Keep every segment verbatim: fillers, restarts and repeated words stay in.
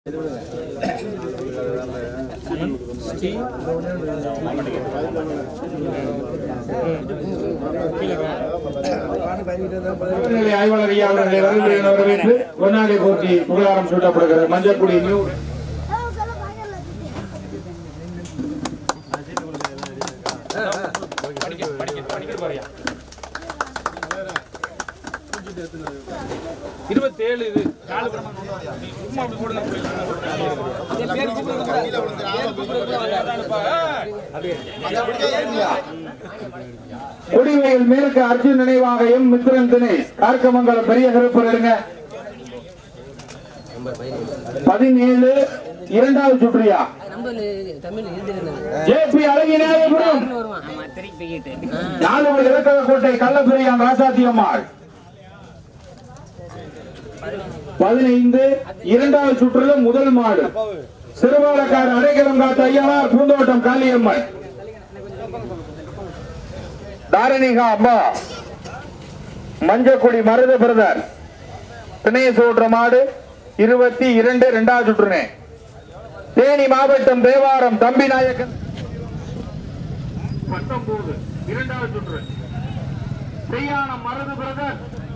ஆய்வாளர் ஐயா அவர்களை வரவேற்று பொன்னாடை போற்றி புகழாரம் சூட்டப்படுகிறது. மஞ்சக்குடி நியூ இருபத்தி ஏழு இது கொடிவயல் மேற்கு அர்ஜுன் நினைவாக எம் மித்ரன் தினேஷ் கார்க்கமங்கலம் பெரிய கருப்பர் இருங்க. பதினேழு இரண்டாவது சுற்றியா ஜேபி அழகினாயபுரம் நாலு இலக்கக கோட்டை கள்ளப்பெரியான் ராசாத்தியம்மாள் பதினைந்து இரண்டாவது சுற்றுல முதல் மாடு சிறுபாலக்காடு அடைக்கலம் காத்த ஐயனார் பூந்தோட்டம் காளியம்மன் தாரணிகா அம்மா மஞ்சக்குடி மருத பிரதர் தினேஷ் ஓட்டுற மாடு இருபத்தி இரண்டு இரண்டாவது சுற்றுனே. தேனி மாவட்டம் தேவாரம் தம்பி நாயக்கன் பத்தொன்பது இரண்டாவது சுற்று செய்யானம் மருது பிரதர்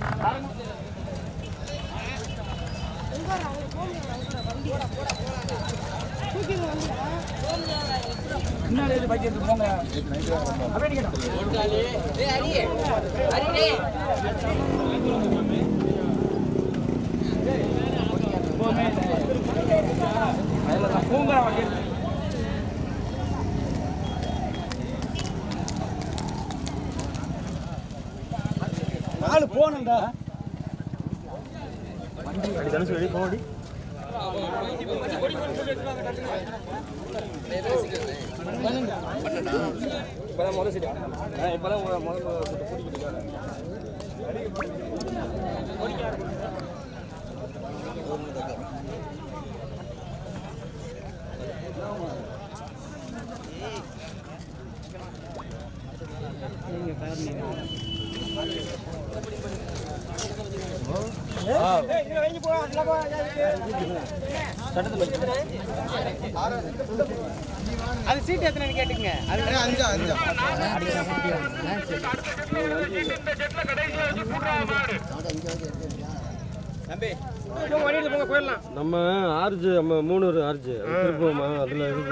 நாலு போனண்டா அடி தனுசு வெளிய போடி இப்பதான் முதல் சீட் நான் இப்பதான் முதல் கூட்டிக்கிட்டு அது சீட் எத்தனை கேட்டுங்க நம்ம ஆர்ஜு நம்ம மூணு ஆர்ஜு திருப்போமா அதுல இது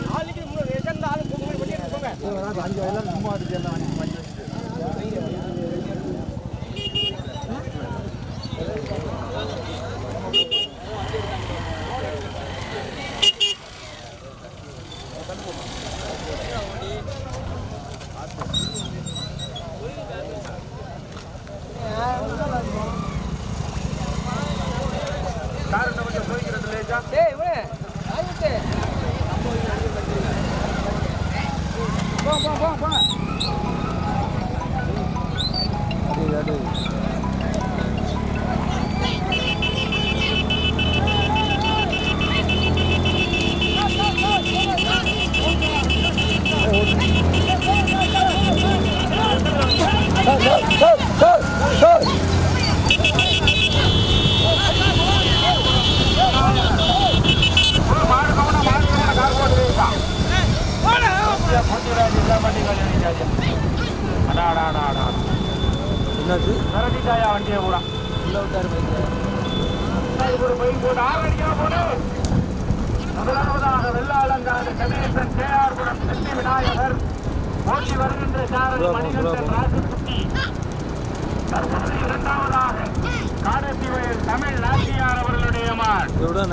முதலாவதாக வெள்ளாளங்காடு கணேசன் கே ஆர் புரம் செட்டி விநாயகர் போட்டி வருகின்ற சாரதி மணிகண்டன் ராஜகுட்டி. தற்போது இரண்டாவதாக காடத்தி வயல் தமிழ் நாட்டியார் அவர்களுடைய மாடு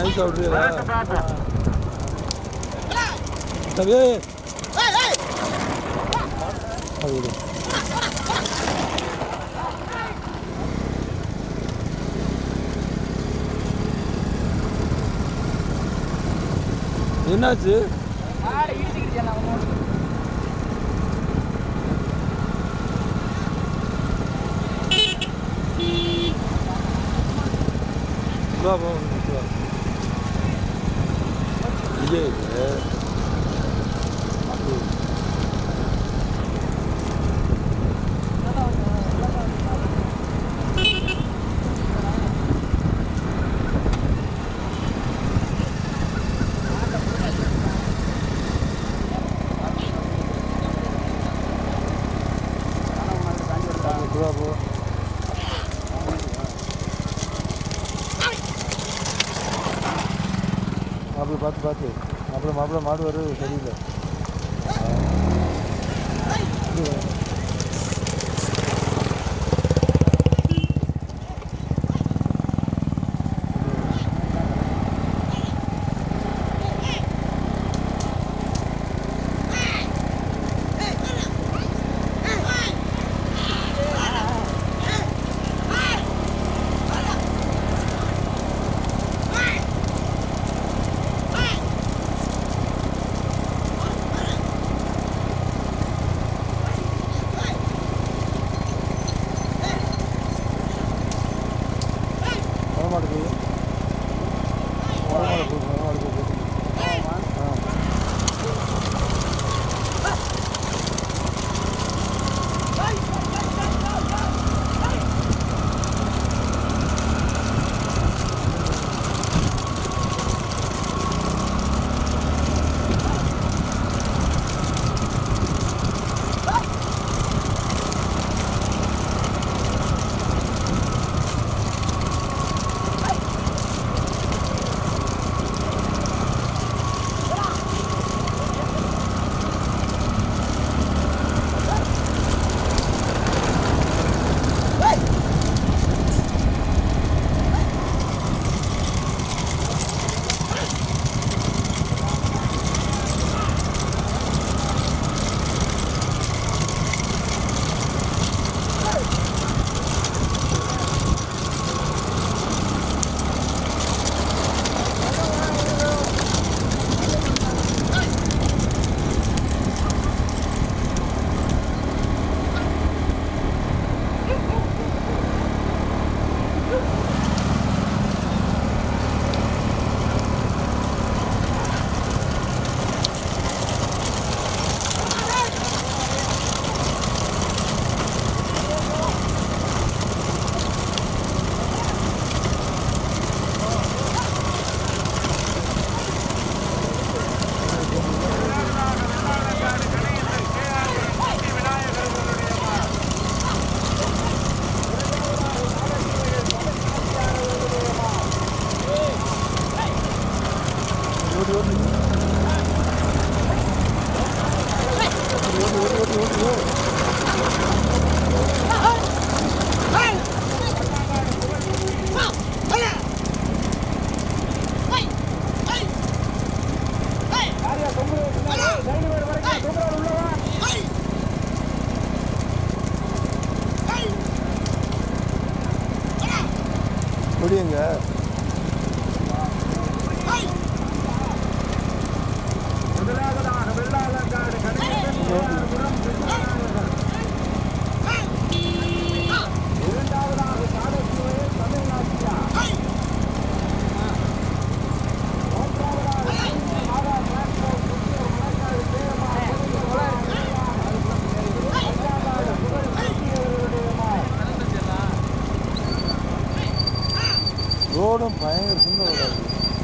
என்னாச்சு? மாப்பிள்ளை பார்த்து பார்த்து மாப்பிள்ளை மாப்பிள்ளை மாடு வருது சரியில்லை. முடியுங்க. முதலாவதாக வெள்ளாளங்காடு கணேசன் இரண்டாவதாக சாடசுவை தமிழ்நாட்டியா மூன்றாவதாக மாதா டிராக்டர் புத்தூர் மலைக்காடு ரோடும் பயங்கர சின்ன ரோடாது.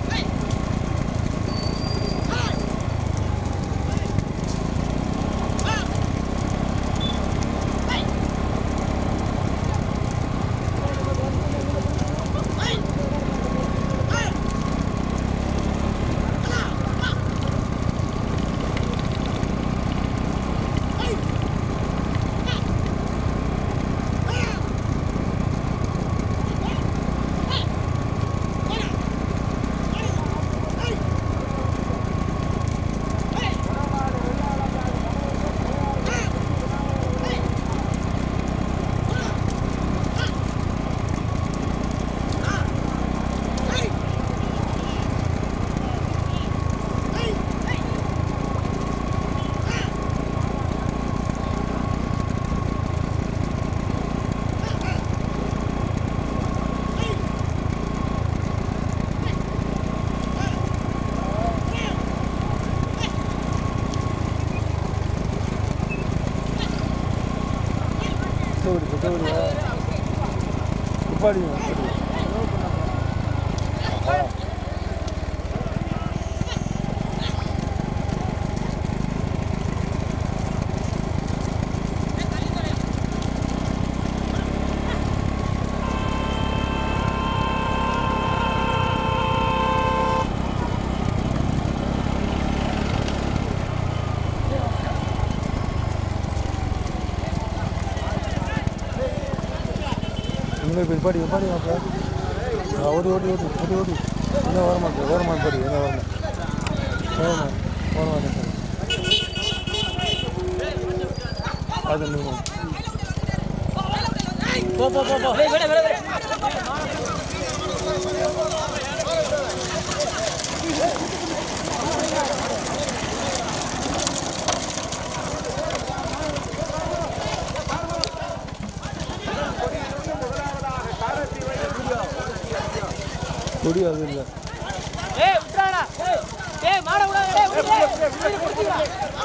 துப்பாடி போய் பாடி பாடி மாப்பிள்ள ஓடி ஓடி ஓடி ஓடி ஓடி என்ன வர மாட்டேன் வர மாட்டேன் பாடி என்ன வரணும் வரணும் வர மாட்டேன் அது நீங்கள் போ போ போ போ விட விட விட கொடி அது இல்லை ஏய் விட்றாடா ஏய் ஏய் மாட விடாத டேய் விடு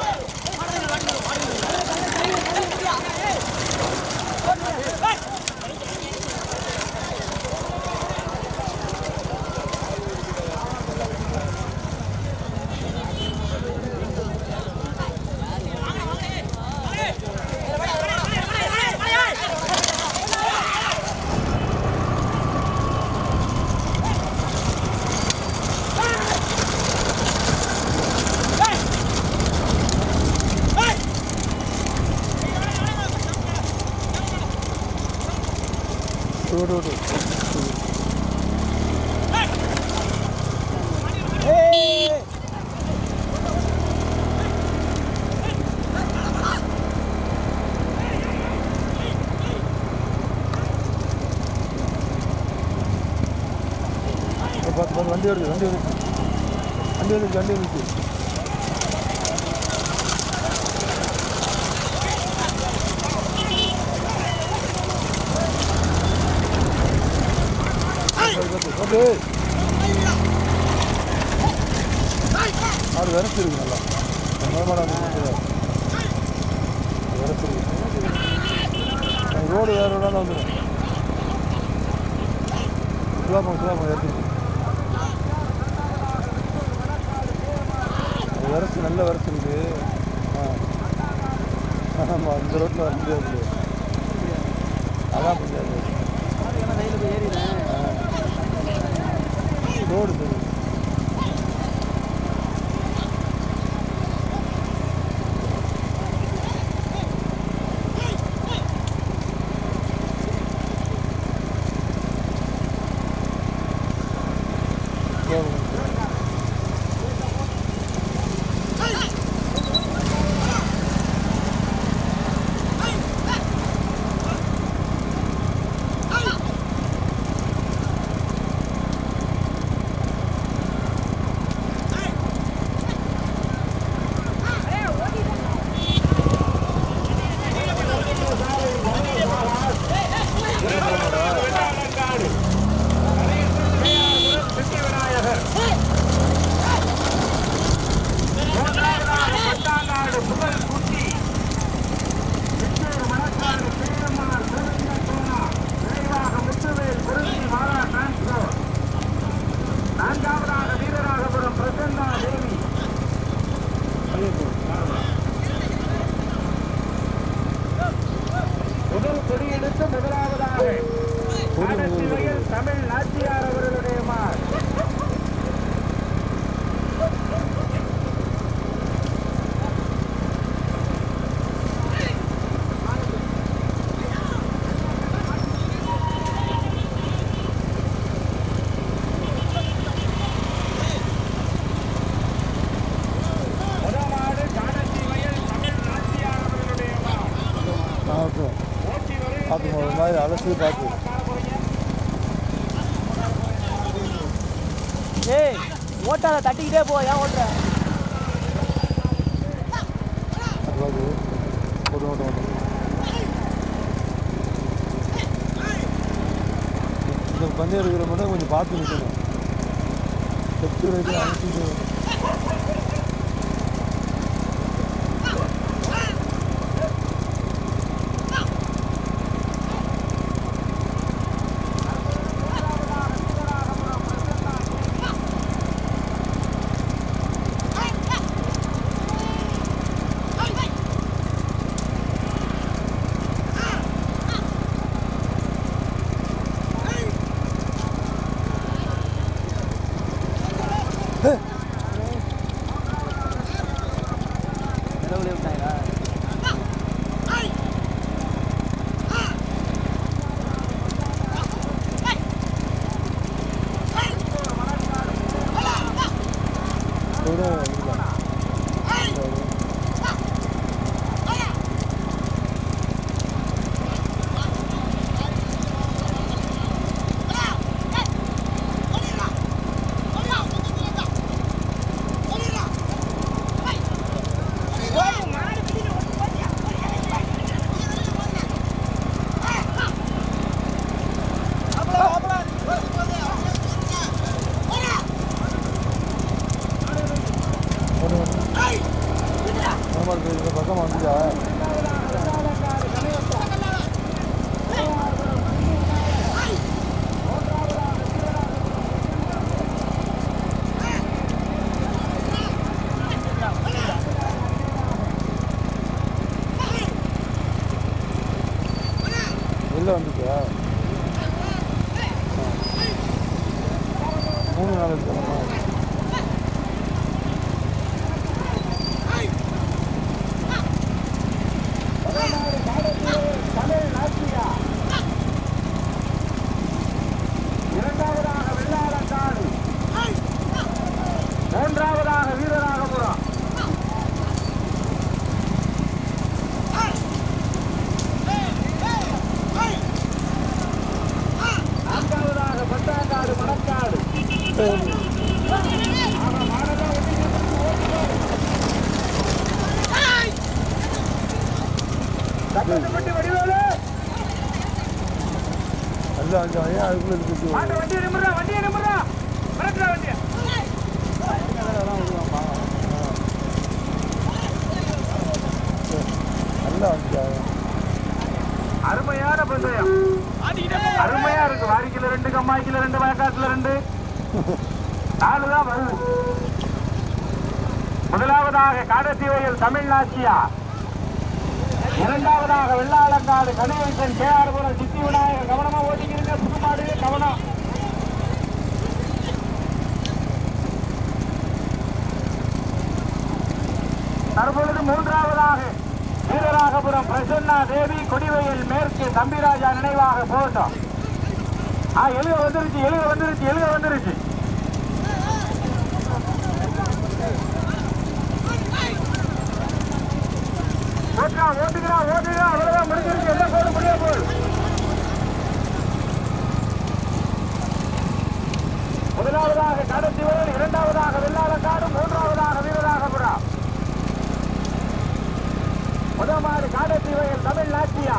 ஓடு ஓடு பார்த்து பார்த்து வண்டி வருது வண்டி வருது வண்டி வந்துச்சு வண்டி வந்துச்சு அது விரசு இருக்கு நல்லா நார்மலாக விரசு இருக்கு ரோடு வேறு ரோடாக வந்துடும் சுலாபம் சுலாபம் எடுத்துருக்கு அது விரசு நல்ல விரசு இருக்கு ஆ ஆமாம் இந்த ரோட்டில் வர முடியாது அதான் முடியாது ரோடு சரி தமிழ் நாச்சியார் அவர்களுடைய மார் பார்த்து ஒரு மாதிரி அலசி பார்த்து ஏய் ஓட்டாத தட்டிக்கிட்டே போ ஏன் ஓட்டுற அது பார்த்து ஒரு ஓட்டம் ஓட்டம் இந்த பந்தயம் இருக்கிற மட்டும் கொஞ்சம் பார்த்து நிற்கணும் செப்டி வைத்து அனுப்பிட்டு பக்கம் வந்துச்சா வெளில வந்துச்சா மூணு நாள் இருக்கணுமா இரண்டாவதாக வெள்ளாளங்காடு, மூன்றாவதாக வீரராகபுரம், நான்காவதாக பட்டாங்காடு மணக்காடு. சட்டப்பட்டி வடிவேலு அல்ல அஞ்சு ஏன் அதுக்குள்ள இருக்கு மாட்டு வண்டியை நிமிர்றா, வண்டியை நிமிர்றா, மிரட்டுறா வண்டியை. அல்ல அஞ்சு அருமையான பந்தயம், அருமையா இருக்கு. வாரிக்கில ரெண்டு, கம்மாய்க்கில ரெண்டு, வயக்காட்டுல ரெண்டு, நாலு தான் வருது. முதலாவதாக காடத்தீவையில் தமிழ்நாச்சியா, இரண்டாவதாக வெள்ளாளங்காடு கணேசன் கேஆர்புரம் சித்தி விநாயகர். கவனமா ஓட்டிக்கிறீங்க, புதுமாடு கவனம். தற்பொழுது மூன்றாவதாக வீரராகபுரம் பிரசன்னா தேவி கொடிவயல் மேற்கு தம்பிராஜா நினைவாக போட்டோம். ஆ எழுத வந்துருச்சு, எழுத வந்துருச்சு, எழுத வந்துருச்சு. ஓட்டுறா, ஓட்டுகிறா, ஓட்டுகிறா, அவ்வளவுதான் முடிஞ்சிருச்சு. எல்லாம் போட முடியாது போல். முதலாவதாக காடத்தீவரல், இரண்டாவதாக வெள்ளாளங்காடு, மூன்றாவதாக வீரராகபுரம். முதமாறு காடத்தீவையில் தமிழ்நாட்டியா.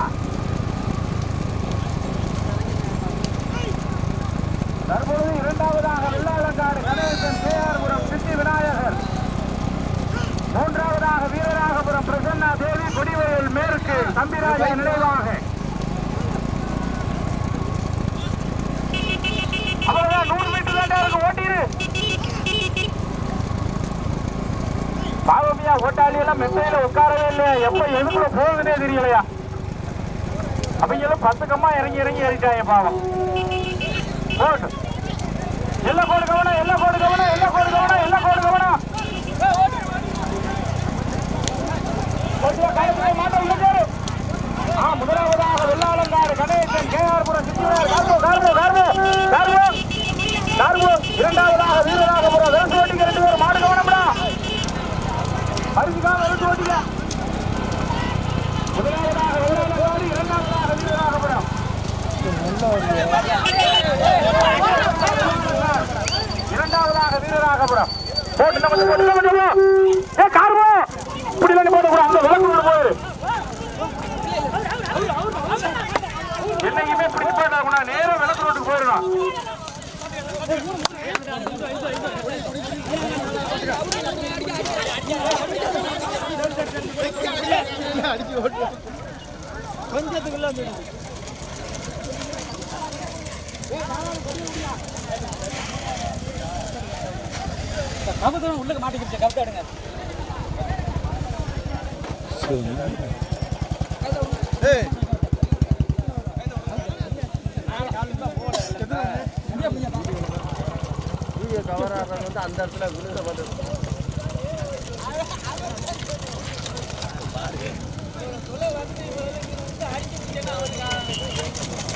தற்பொழுது இரண்டாவதாக வெள்ளாளங்காடு கணேசன் கேஆர்புரம் சித்தி விநாயகர். மூன்றாவதாக வீரராகபுரம் பிரசன்னா தேவி கொடிவயல் மேற்கு தம்பிராஜா நினைவாக. அவ்வளவுதான், நூறு மீட்டர் தாண்டா இருக்கு, ஓட்டிரு. பாவமியா ஓட்டாளி எல்லாம் மெத்தையில உட்காரவே இல்லையா, எப்ப எதுக்குள்ள போகுதுன்னே தெரியலையா. அவங்க எல்லாம் பத்து கம்மா இறங்கி இறங்கி ஏறிட்டாங்க பாவம். போட்டு எல்லா கோடு கவனம், எல்லா கோடு கவனம், எல்லா கோடு கவனம், எல்லா கோடு கவனம். முதலாவதாக வெள்ளாளங்காடு கணேசன் கேஆர்புரம் இரண்டாவதாக வீரராகபுரம் வெறுத்து ஓட்டிக்க. ரெண்டு பேரும் மாடு கவனம்டா, பரிசுக்காக வெறுத்து ஓட்டிக்க. முதலாவதாக வெள்ளாளங்காடு, இரண்டாவதாக வீரராகபுரம். இரண்டாவதாக வீரராகபுரம். போட்டு நம்ம போட்டு ஏ கார்வோ இப்படி போட்டு கூட அந்த விளக்கு போயிரு. என்னைக்குமே பிடிச்சு போயிட்டா நேரம் விளக்கு ரோட்டுக்கு போயிடணும். கொஞ்சத்துக்குள்ள கபத்தோட உள்ளுக்கு மாட்டிக்கிட்டு கபத்தாடுங்க. கவர் ஆடுறது வந்து அந்த இடத்துல விழுந்த பார்த்து